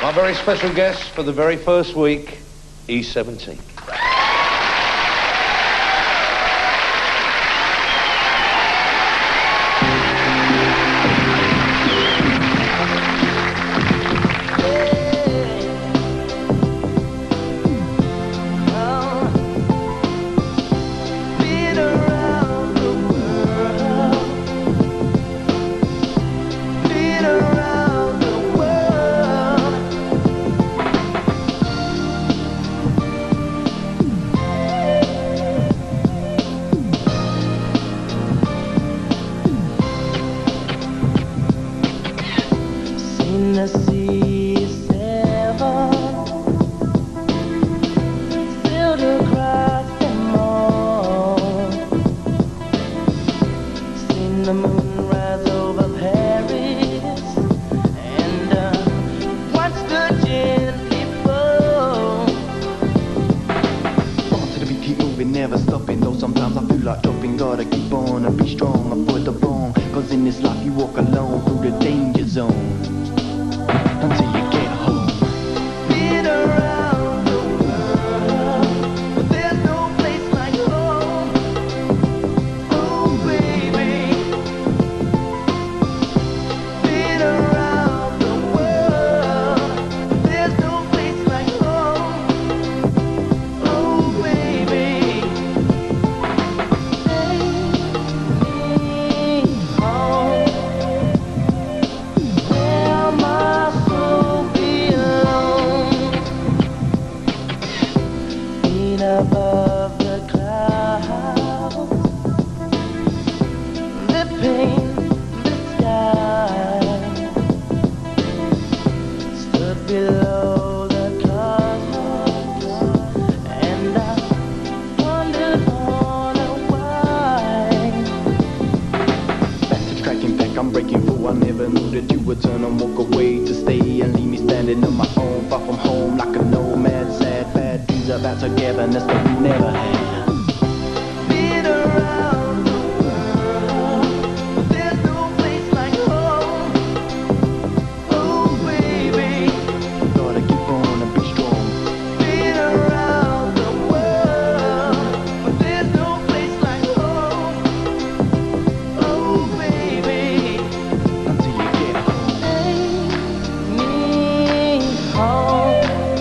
My very special guest for the very first week, E17. The sea seven sailed across them all. Seen the moon rise over Paris and watched her gently fall. On to the beat, keep moving, never stopping. Though sometimes I feel like dropping, gotta keep on and be strong, avoid the wrong. Cause in this life you walk alone through the danger zone until you get home. Been around the world, but there's no place like home. Oh baby. Been around the world, but there's no place like home. Oh baby. Take me home. Above the clouds, that paint the sky, stood below the cosmos, and I wondered on why. Back to tracking back, I'm breaking through. I never knew that you would turn and walk away to stay and leave me standing on my own, far from home, like a nomad, sad, bad dreams about togetherness that we never had. Been around the world, but there's no place like home. Oh baby. Gotta keep on and be strong. Been around the world, but there's no place like home. Oh baby. Until you get home. Take me home.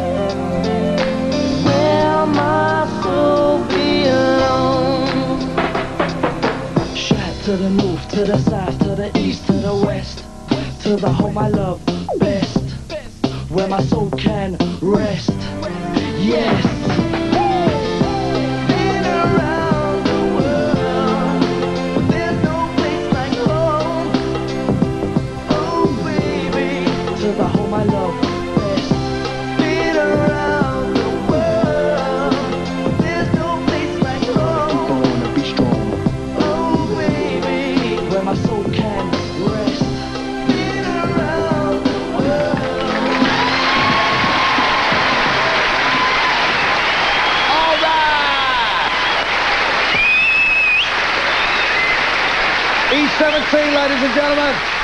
Where my soul belongs. Shout to the north, to the south, to the east, to the west, to the home I love best, where my soul can rest. Yes. Been around the world, but there's no place like home. Oh baby. To the home I love best. Been around the world, but there's no place like home. Keep on and be strong. Oh baby. Where my soul can rest. Been around the world. All right! E17, ladies and gentlemen.